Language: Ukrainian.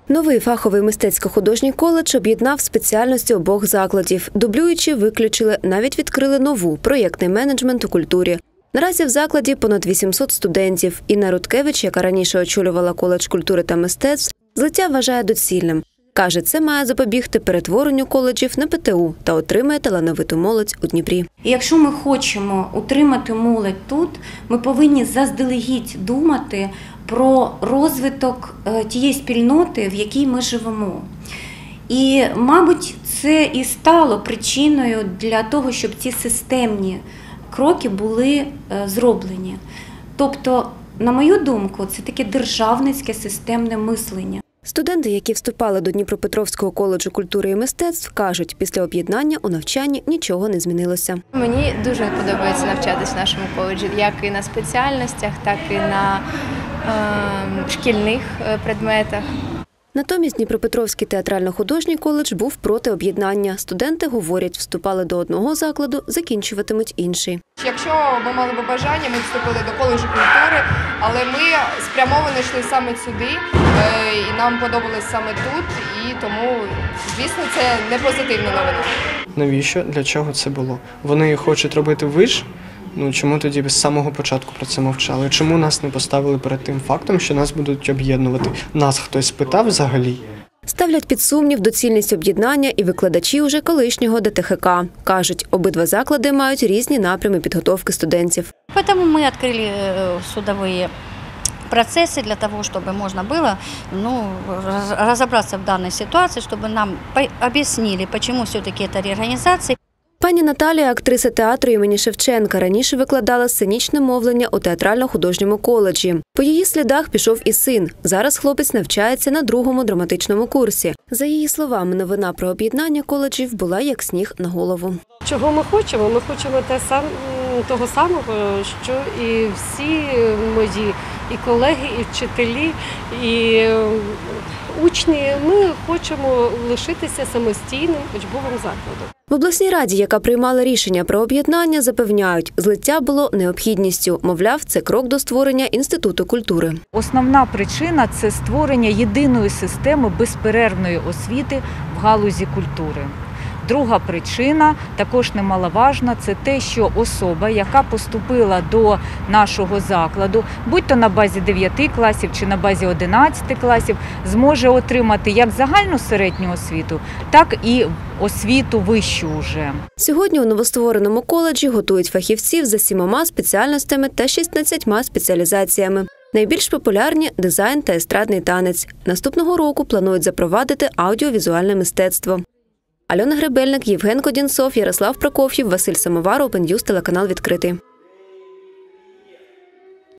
Новий фаховий мистецько-художній коледж об'єднав спеціальності обох закладів. Дублюючи, виключили, навіть відкрили нову – проєктний менеджмент у культурі. Наразі в закладі понад 800 студентів. Інна Рудкевич, яка раніше очолювала коледж культури та мистецтв, злиття вважає доцільним. Каже, це має запобігти перетворенню коледжів на ПТУ та отримає талановиту молодь у Дніпрі. І якщо ми хочемо утримати молодь тут, ми повинні заздалегідь думати про розвиток тієї спільноти, в якій ми живемо. І, мабуть, це і стало причиною для того, щоб ці системні кроки були зроблені. Тобто, на мою думку, це таке державницьке системне мислення. Студенти, які вступали до Дніпропетровського коледжу культури і мистецтв, кажуть, після об'єднання у навчанні нічого не змінилося. Мені дуже подобається навчатись в нашому коледжі, як і на спеціальностях, так і на шкільних предметах. Натомість Дніпропетровський театрально-художній коледж був проти об'єднання. Студенти, говорять, вступали до одного закладу, закінчуватимуть інший. Якщо ми мали б бажання, ми вступили до коледжу культури, але ми спрямовано йшли саме сюди, і нам подобалось саме тут, і тому, звісно, це не позитивна новина. Навіщо? Для чого це було? Вони хочуть робити виш? Чому тоді з самого початку про це мовчали? Чому нас не поставили перед тим фактом, що нас будуть об'єднувати? Нас хтось питав взагалі? Ставлять під сумнів доцільність об'єднання і викладачі уже колишнього ДТХК. Кажуть, обидва заклади мають різні напрями підготовки студентів. Тому ми відкрили судові процессы для того, чтобы можно было разобраться в данной ситуации, чтобы нам объяснили, почему все-таки это реорганизация. Пані Наталія – актриса театру імені Шевченка. Раніше викладала сценічне мовлення у театрально-художньому коледжі. По її слідах пішов і син. Зараз хлопець навчається на 2-му драматичному курсі. За її словами, новина про об'єднання коледжів була як сніг на голову. Чого ми хочемо? Ми хочемо того самого, що і всі мої і колеги, і вчителі, і учні. Ми хочемо лишитися самостійним учбовим закладом. В обласній раді, яка приймала рішення про об'єднання, запевняють, злиття було необхідністю. Мовляв, це крок до створення Інституту культури. Основна причина – це створення єдиної системи безперервної освіти в галузі культури. Друга причина, також немаловажна, це те, що особа, яка поступила до нашого закладу, будь-то на базі 9 класів чи на базі 11 класів, зможе отримати як загальну середню освіту, так і освіту вищу вже. Сьогодні у новоствореному коледжі готують фахівців за 7 спеціальностями та 16 спеціалізаціями. Найбільш популярні – дизайн та естрадний танець. Наступного року планують запровадити аудіовізуальне мистецтво. Альона Гребельник, Євген Кодінцов, Ярослав Прокоф'єв, Василь Самовар, Open News, телеканал «Відкритий».